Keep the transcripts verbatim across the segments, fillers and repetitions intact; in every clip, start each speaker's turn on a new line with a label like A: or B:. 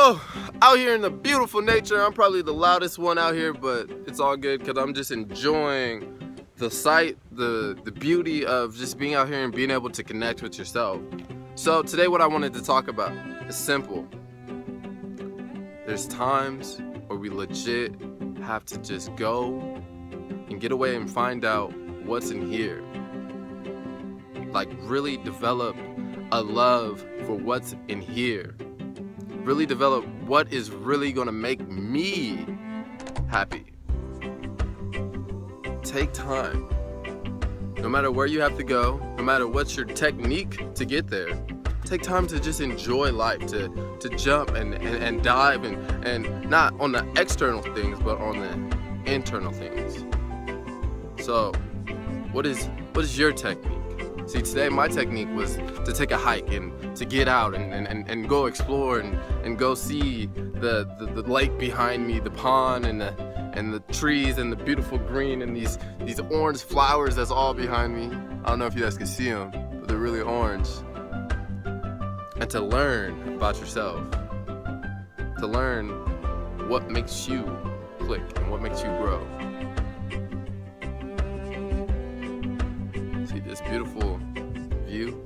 A: So, out here in the beautiful nature, I'm probably the loudest one out here, but it's all good because I'm just enjoying the sight, the, the beauty of just being out here and being able to connect with yourself. So today what I wanted to talk about is simple. There's times where we legit have to just go and get away and find out what's in here. Like really develop a love for what's in here. Really develop what is really gonna make me happy. Take time. No matter where you have to go, no matter what's your technique to get there, take time to just enjoy life, to, to jump and, and, and dive and, and not on the external things, but on the internal things. So, what is what is your technique? See, today my technique was to take a hike and to get out and, and, and go explore and, and go see the, the, the lake behind me, the pond and the, and the trees and the beautiful green and these, these orange flowers that's all behind me. I don't know if you guys can see them, but they're really orange. And to learn about yourself. To learn what makes you click and what makes you grow. See this beautiful view?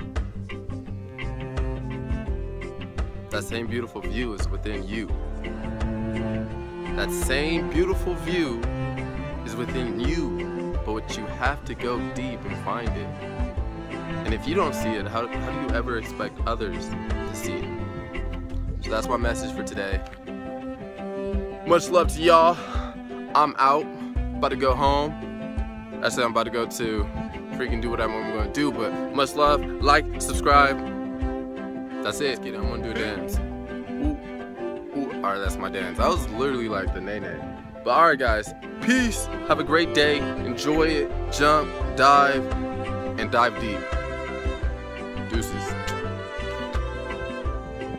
A: That same beautiful view is within you. That same beautiful view is within you, but what you have to go deep and find it. And if you don't see it, how, how do you ever expect others to see it? So that's my message for today. Much love to y'all. I'm out, about to go home. Actually, I'm about to go to freaking do whatever I'm gonna do, but much love, like, subscribe. That's it. I'm gonna do a dance. Ooh, ooh. All right, that's my dance. I was literally like the nay-nay. But all right, guys, peace. Have a great day. Enjoy it. Jump, dive, and dive deep. Deuces.